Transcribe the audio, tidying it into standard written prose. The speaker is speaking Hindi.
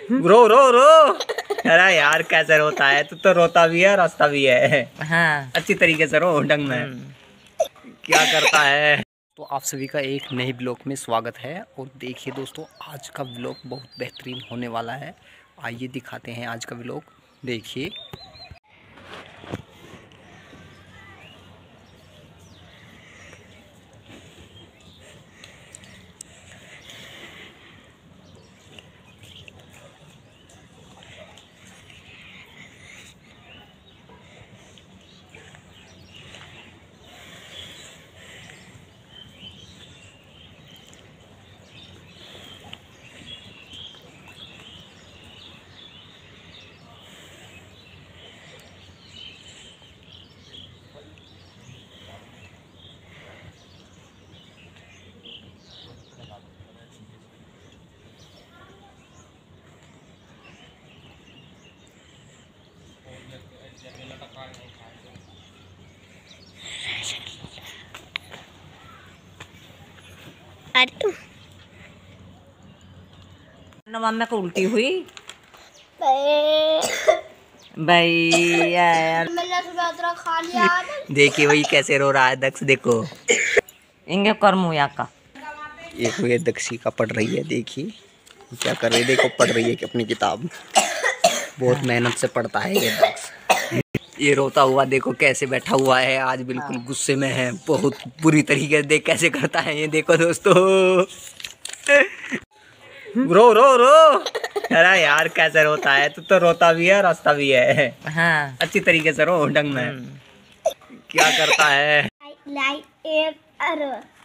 रो रो रो। अरे यार कैसे रोता है तू, तो रोता भी है रास्ता भी है। हाँ अच्छी तरीके से रो ढंग में। क्या करता है। तो आप सभी का एक नए ब्लॉग में स्वागत है। और देखिए दोस्तों, आज का ब्लॉग बहुत बेहतरीन होने वाला है। आइए दिखाते हैं आज का ब्लॉग, देखिए। मम्मी को उल्टी हुई भाई यार। देखिए वही कैसे रो रहा है दक्ष, देखो। इंगे कर मुया का एक ये दक्षी का पढ़ रही है, देखिए क्या कर रही है। देखो पढ़ रही है कि अपनी किताब बहुत मेहनत से पढ़ता है ये दक्ष। ये रोता हुआ देखो कैसे बैठा हुआ है, आज बिल्कुल गुस्से में है, बहुत बुरी तरीके से। देख कैसे करता है ये, देखो दोस्तों। रो रो रो। अरे यार कैसे रोता है तू, तो रोता भी है रास्ता भी है। हाँ अच्छी तरीके से रो ढंग में। क्या करता है।